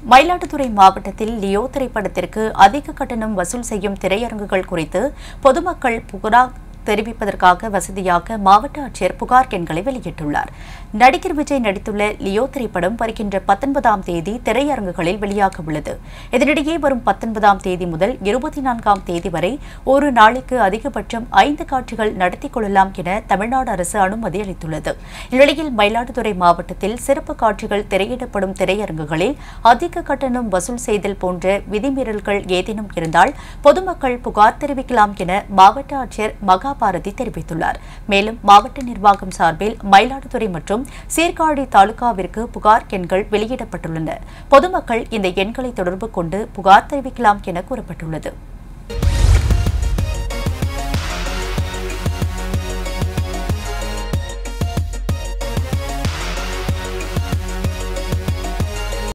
மயிலாடுதுறை மாவட்டத்தில் லியோ திரைப்படத்திற்கு அதிக கட்டணம் வசூல் செய்யும் திரையரங்குகள் குறித்து பொதுமக்கள் புகார் தெரிவிப்பதற்காக வசதியாக மாவட்ட ஆட்சியர் புகார் எண்களை வெளியிட்டுள்ளார். நடிகர் விஜய் நடித்துள்ள லியோ திரைப்படம் வருகின்ற 19ஆம் தேதி திரையரங்குகளில் வெளியாக உள்ளது. இதனிடையே வரும் 19ஆம் தேதி முதல் 24ஆம் தேதி வரை ஒரு நாளைக்கு அதிகபட்சம் 5 காட்சிகள் நடத்திக் கொள்ளலாம் என தமிழ்நாடு அரசு அனுமதி அளித்துள்ளது. இந்நிலையில் மயிலாடுதுறை மாவட்டத்தில் சிறப்பு காட்சிகள் திரையிடப்படும் திரையரங்குகளில் அதிக கட்டணம் வசூல் செய்தல் போன்ற விதிமீறல்கள் ஏதேனும் இருந்தால் பொதுமக்கள் புகார் தெரிவிக்கலாம் என மாவட்ட ஆட்சியர் பாரதி தெரிவித்துள்ளார். மேலும் மாவட்ட நிர்வாகம் சார்பில் மயிலாடுதுறை மற்றும் சீர்காழி தாலுகாவிற்கு புகார் எண்கள் வெளியிடப்பட்டுள்ளன. பொதுமக்கள் இந்த எண்களை தொடர்பு கொண்டு புகார் தெரிவிக்கலாம் என கூறப்பட்டுள்ளது.